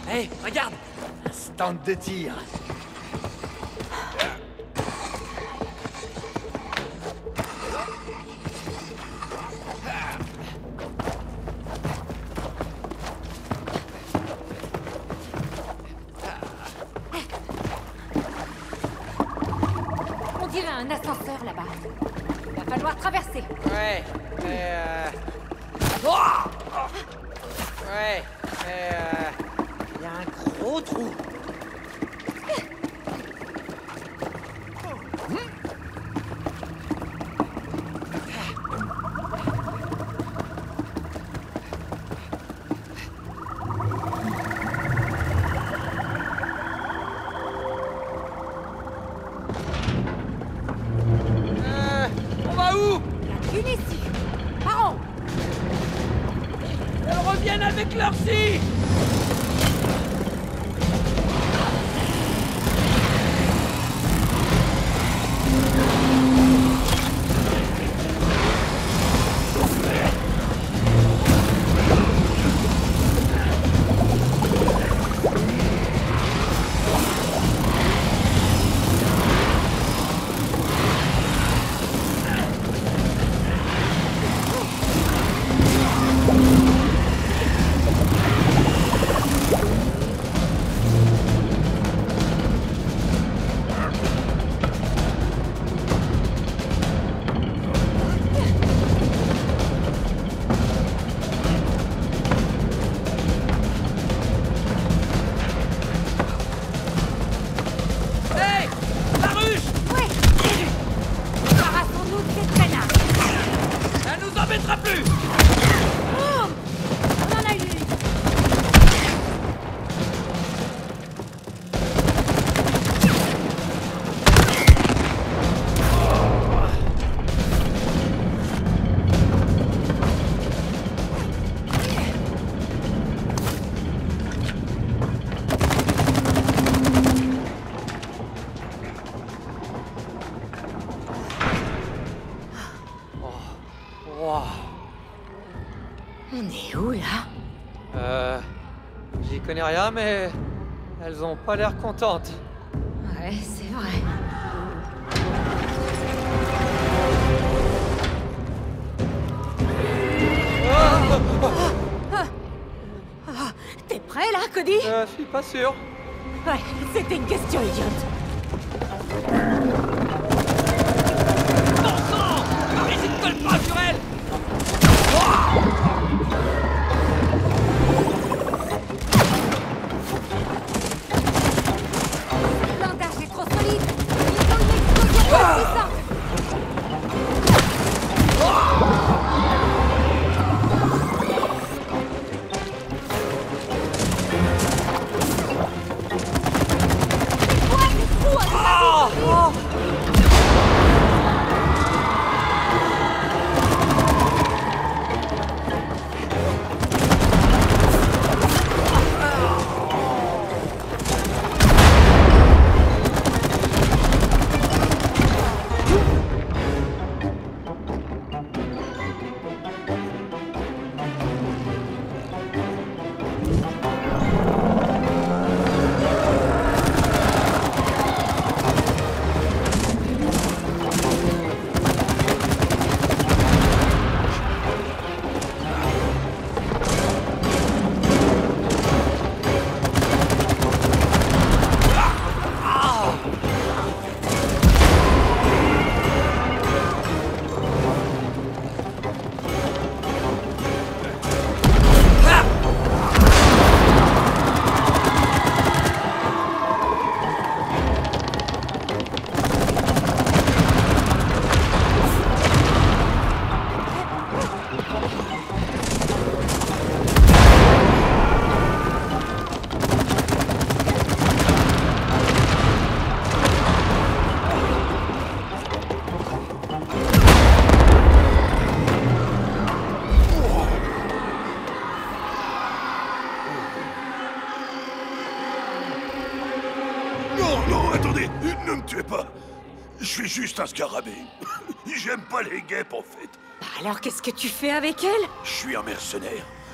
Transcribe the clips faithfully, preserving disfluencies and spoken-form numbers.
Hé, hey, regarde! Un stand de tir. On dirait un ascenseur là-bas. Il va falloir traverser. Ouais, mais euh... Oh ouais, mais euh... il y a un gros trou. Euh... On va où? Une ici. Par en haut. Elles reviennent avec leur scie. Hey, la ruche. Ouais. Débarrassons-nous de ces traînards. Ça nous embêtera plus. Oh, on en a eu une. Wow. On est où là? Euh... J'y connais rien, mais... elles ont pas l'air contentes. Ouais, c'est vrai. Ah, t'es prêt là, Cody? Euh, je suis pas sûr. Ouais, c'était une question idiote. Bon sang! Marie, ne colle pas sur elle! Le blindage est trop solide. Il faut une explosion plus puissante. C'est quoi ces trous à Ah! Oh! Ne me tuez pas. Je suis juste un scarabée. J'aime pas les guêpes, en fait. Bah alors qu'est-ce que tu fais avec elle? Je suis un mercenaire.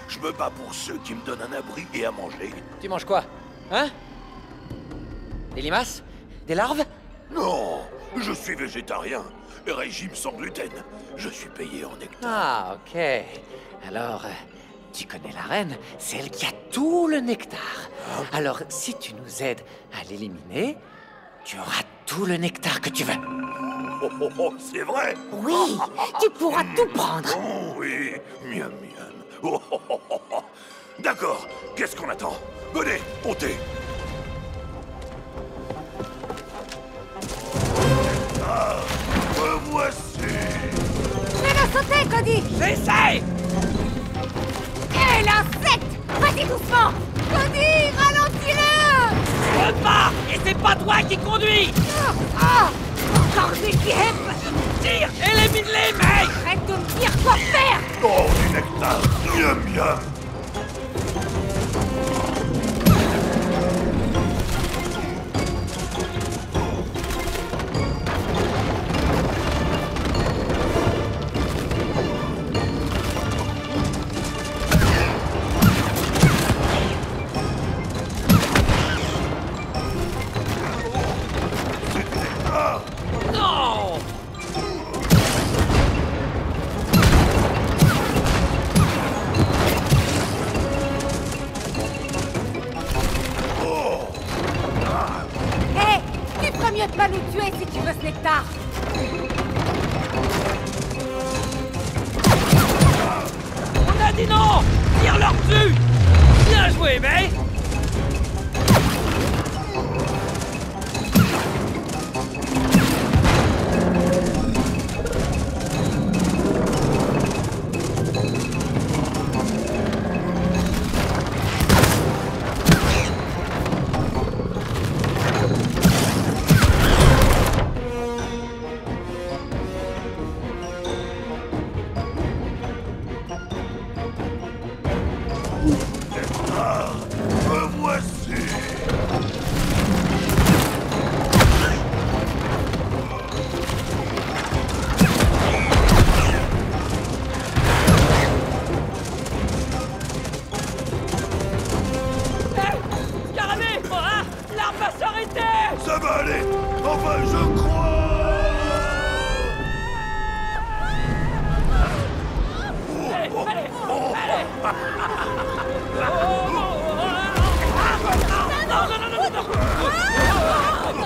Je me bats pour ceux qui me donnent un abri et à manger. Tu manges quoi? Hein? Des limaces? Des larves? Non, je suis végétarien. Régime sans gluten. Je suis payé en nectar. Ah, ok. Alors, euh, tu connais la reine, c'est elle qui a tout le nectar. Alors, si tu nous aides à l'éliminer, tu auras tout le nectar que tu veux. Oh, oh, oh, c'est vrai? Oui, tu pourras tout prendre. Oh oui, miam miam. Oh, oh, oh, oh, oh. D'accord, qu'est-ce qu'on attend? Venez, montez. Ah, me voici. Fais-le sauter, Cody. J'essaie! Hé, l'insecte! Vas-y doucement. Cody, ralentis-le. Je veux pas! Et c'est pas toi qui conduis! Ah, encore des guêpes. Tire! Élimine-les, mec! Arrête de me dire quoi faire. Oh, du nectar. Miam miam. Non! Hé, tu ferais mieux de pas nous tuer si tu veux ce nectar. On a dit non! Tire-leur dessus! Bien joué, mec! Me voici. Hé! Scarabée! Hein? L'arme va s'arrêter! Ça va aller. Enfin, je crois. Allez, allez, allez! Non, non, non, non, non, non!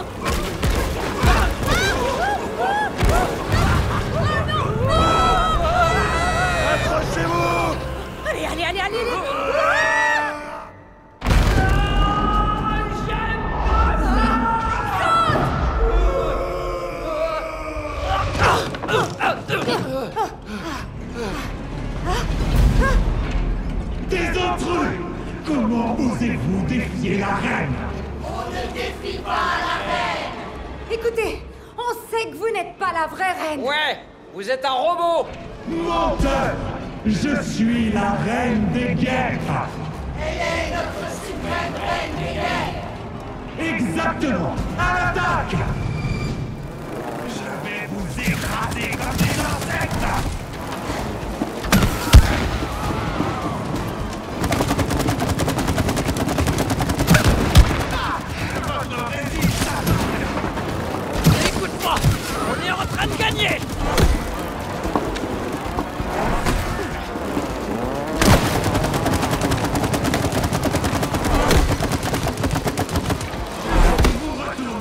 Accrochez-vous. Allez, allez, allez, allez, allez. Des intrus! Comment osez-vous défier la reine? Écoutez, on sait que vous n'êtes pas la vraie reine. Ouais! Vous êtes un robot! Menteur! Je suis la reine des guêpes! Elle est notre suprême reine des guêpes! Exactement! À l'attaque! Je vais vous écraser comme des insectes! Écoute-moi! On est en train de gagner! Vous retournez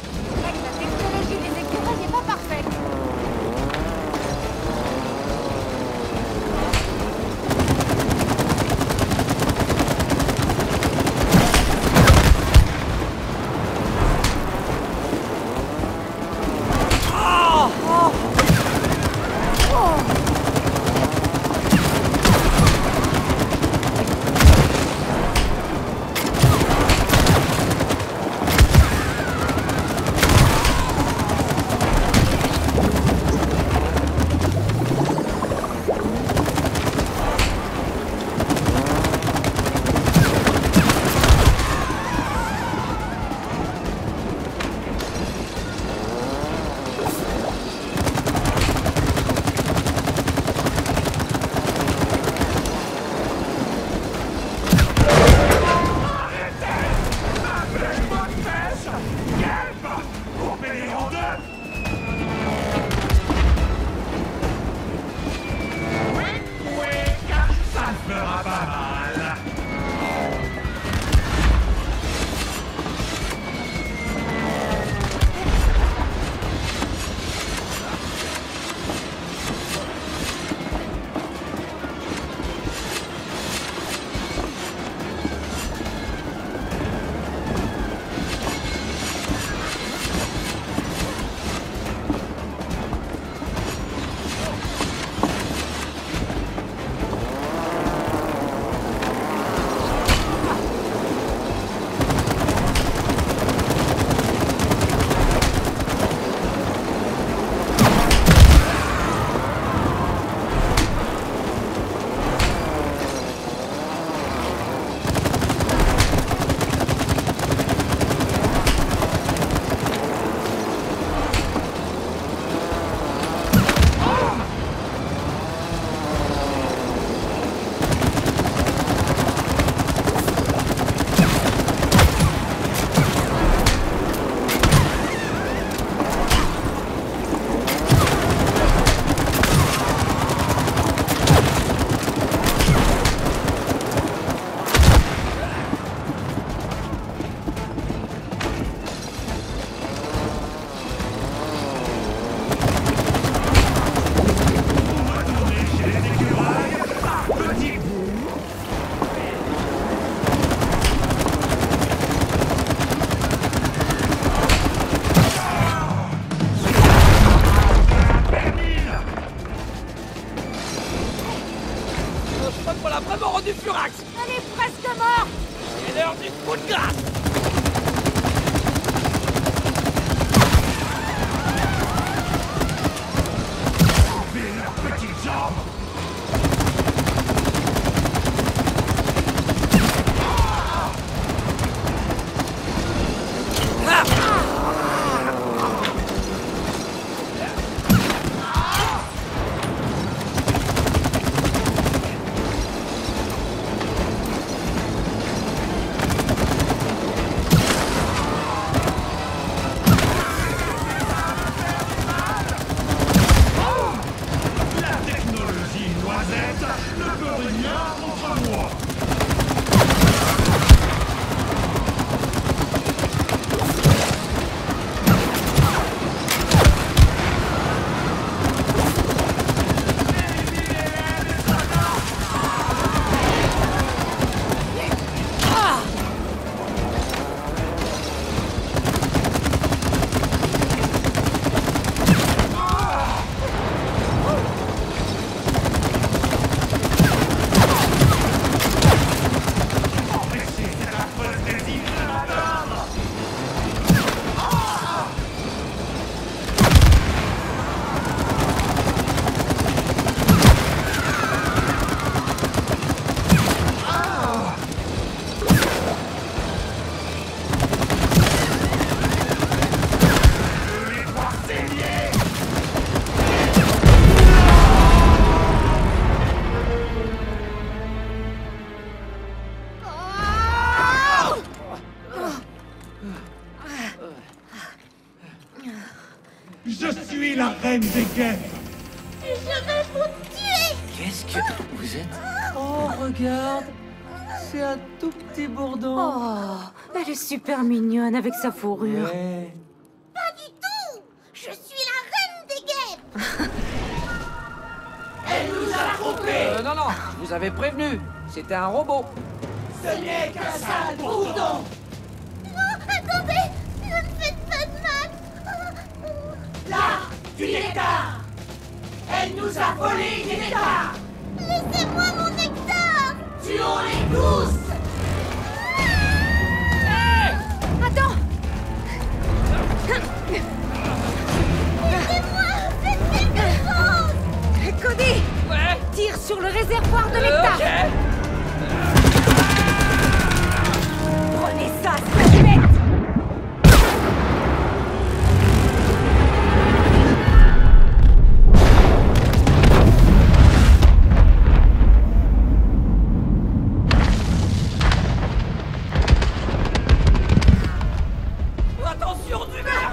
Mec, la technologie des écureuils n'est pas parfaite. Elle est presque morte. C'est l'heure du coup de grâce. Je suis la reine des guerres. Et je vais vous tuer. Qu'est-ce que vous êtes? Oh, regarde, c'est un tout petit bourdon. Oh, elle est super mignonne avec sa fourrure. Ouais. Je suis la reine des guêpes. Elle nous a trompés. Euh, non, non, je vous avais prévenu. C'était un robot. Ce n'est qu'un sale bourdon. Non, attendez, ne me faites pas de mal. Là, du nectar. Elle nous a volé des nectars. Laissez-moi mon nectar. Tuons-les tous. Attends! Aidez-moi, faites quelque chose. Cody! Ouais. Tire sur le réservoir de Euh, nectar! ok. Prenez ça, espèce bête! Attention du verre.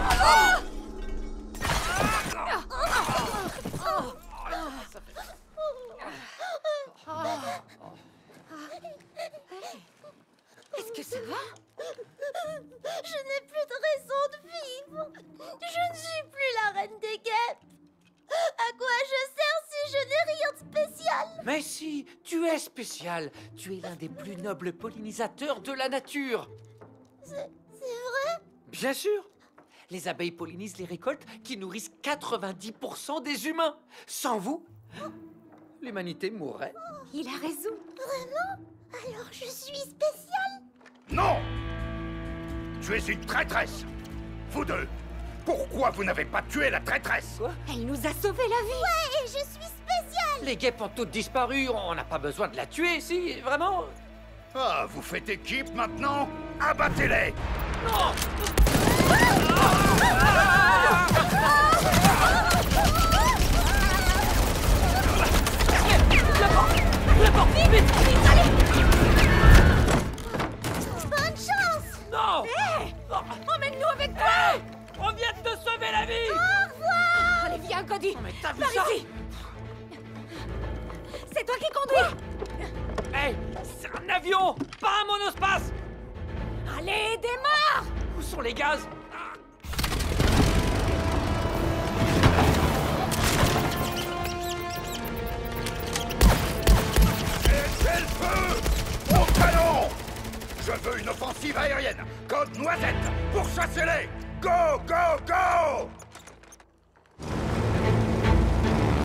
Est-ce que ça va? Je n'ai plus de raison de vivre. Je ne suis plus la reine des guêpes. À quoi je sers si je n'ai rien de spécial? Mais si, tu es spécial. Tu es l'un des plus nobles pollinisateurs de la nature. C'est c'est vrai? Bien sûr. Les abeilles pollinisent les récoltes qui nourrissent quatre-vingt-dix pour cent des humains. Sans vous, l'humanité mourrait. Il a raison. Vraiment? Alors je suis spéciale? Non! Tu es une traîtresse! Vous deux! Pourquoi vous n'avez pas tué la traîtresse? Elle nous a sauvé la vie. Ouais, et je suis spéciale! Les guêpes ont toutes disparu. On n'a pas besoin de la tuer, si, vraiment. Ah, vous faites équipe maintenant? Abattez-les! Bonne chance! Non. Emmène-nous avec toi! On vient de te sauver la vie. Allez, viens, Cody! Mais t'as vu Par ça? ici! C'est toi qui conduis! Hey, c'est un avion, pas un monospace. Allez, démarre! Où sont les gaz?